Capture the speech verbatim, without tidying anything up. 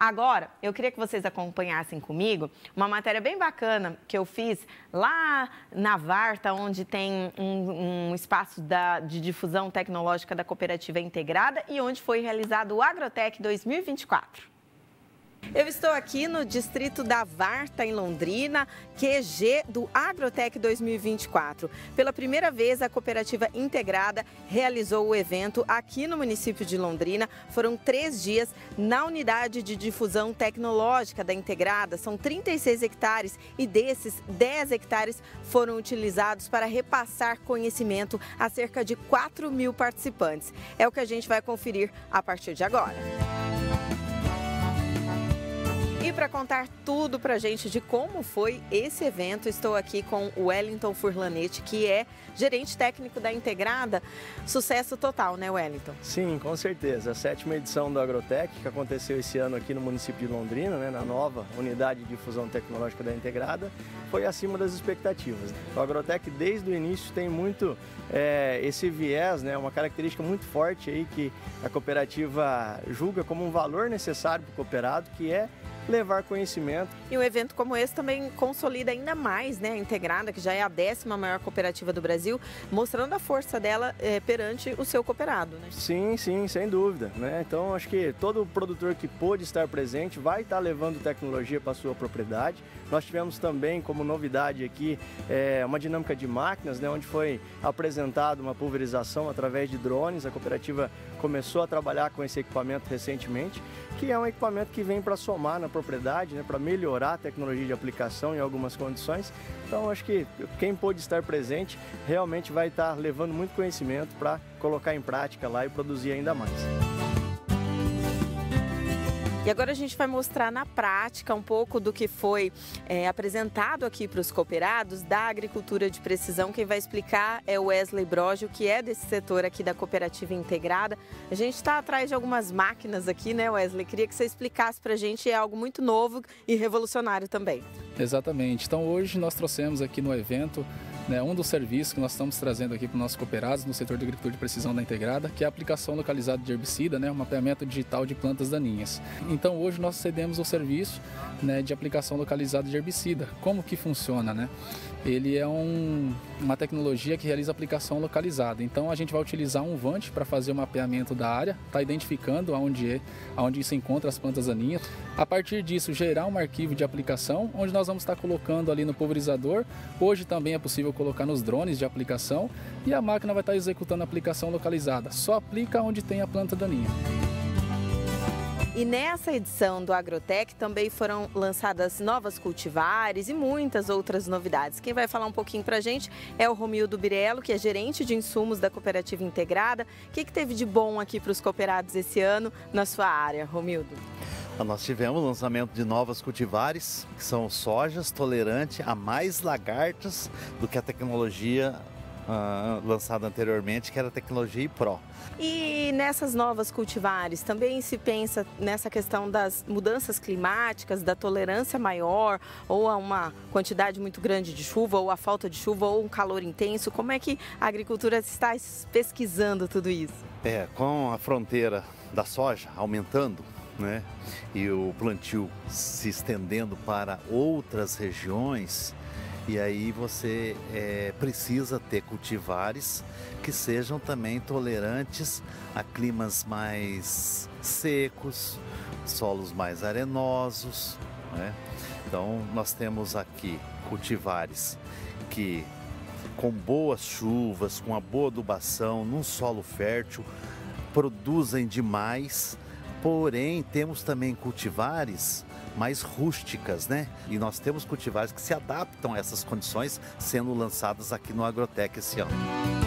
Agora, eu queria que vocês acompanhassem comigo uma matéria bem bacana que eu fiz lá na Varta, onde tem um, um espaço da, de difusão tecnológica da Cooperativa Integrada e onde foi realizado o Agrotech dois mil e vinte e quatro. Eu estou aqui no distrito da Varta, em Londrina, Q G do Agrotech dois mil e vinte e quatro. Pela primeira vez, a Cooperativa Integrada realizou o evento aqui no município de Londrina. Foram três dias na unidade de difusão tecnológica da Integrada. São trinta e seis hectares e desses, dez hectares foram utilizados para repassar conhecimento a cerca de quatro mil participantes. É o que a gente vai conferir a partir de agora. E para contar tudo para a gente de como foi esse evento, estou aqui com o Wellington Furlanetti, que é gerente técnico da Integrada. Sucesso total, né, Wellington? Sim, com certeza. A sétima edição do Agrotech, que aconteceu esse ano aqui no município de Londrina, né, na nova unidade de difusão tecnológica da Integrada, foi acima das expectativas. O Agrotech, desde o início, tem muito é, esse viés, né, uma característica muito forte aí que a cooperativa julga como um valor necessário para o cooperado, que é levar conhecimento. E um evento como esse também consolida ainda mais, né, a Integrada, que já é a décima maior cooperativa do Brasil, mostrando a força dela é, perante o seu cooperado, né? Sim, sim, sem dúvida, né? Então, acho que todo produtor que pôde estar presente vai estar levando tecnologia para a sua propriedade. Nós tivemos também, como novidade aqui, é, uma dinâmica de máquinas, né, onde foi apresentada uma pulverização através de drones. A cooperativa começou a trabalhar com esse equipamento recentemente, que é um equipamento que vem para somar na propriedade, né, para melhorar a tecnologia de aplicação em algumas condições. Então, acho que quem pôde estar presente realmente vai estar levando muito conhecimento para colocar em prática lá e produzir ainda mais. E agora a gente vai mostrar na prática um pouco do que foi é, apresentado aqui para os cooperados da agricultura de precisão. Quem vai explicar é o Wesley Broggio, que é desse setor aqui da Cooperativa Integrada. A gente está atrás de algumas máquinas aqui, né, Wesley? Queria que você explicasse para a gente, é algo muito novo e revolucionário também. Exatamente. Então hoje nós trouxemos aqui no evento, né, um dos serviços que nós estamos trazendo aqui para os nossos cooperados no setor de agricultura de precisão da Integrada, que é a aplicação localizada de herbicida, né, um mapeamento digital de plantas daninhas. Então hoje nós cedemos o serviço, né, de aplicação localizada de herbicida. Como que funciona, né? Ele é um, uma tecnologia que realiza aplicação localizada. Então a gente vai utilizar um Vant para fazer o mapeamento da área, está identificando aonde, é, aonde se encontra as plantas daninhas. A partir disso, gerar um arquivo de aplicação, onde nós vamos estar colocando ali no pulverizador. Hoje também é possível colocar nos drones de aplicação e a máquina vai estar executando a aplicação localizada. Só aplica onde tem a planta daninha. E nessa edição do Agrotech também foram lançadas novas cultivares e muitas outras novidades. Quem vai falar um pouquinho para a gente é o Romildo Birello, que é gerente de insumos da Cooperativa Integrada. O que, que teve de bom aqui para os cooperados esse ano na sua área, Romildo? Nós tivemos o lançamento de novas cultivares, que são sojas tolerantes a mais lagartas do que a tecnologia uh, lançada anteriormente, que era a tecnologia I P R O. E nessas novas cultivares, também se pensa nessa questão das mudanças climáticas, da tolerância maior, ou a uma quantidade muito grande de chuva, ou a falta de chuva, ou um calor intenso. Como é que a agricultura está pesquisando tudo isso? É, com a fronteira da soja aumentando, né, e o plantio se estendendo para outras regiões, e aí você é, precisa ter cultivares que sejam também tolerantes a climas mais secos, solos mais arenosos, né? Então nós temos aqui cultivares que com boas chuvas, com uma boa adubação, num solo fértil, produzem demais. Porém, temos também cultivares mais rústicas, né? E nós temos cultivares que se adaptam a essas condições, sendo lançadas aqui no Agrotech esse ano.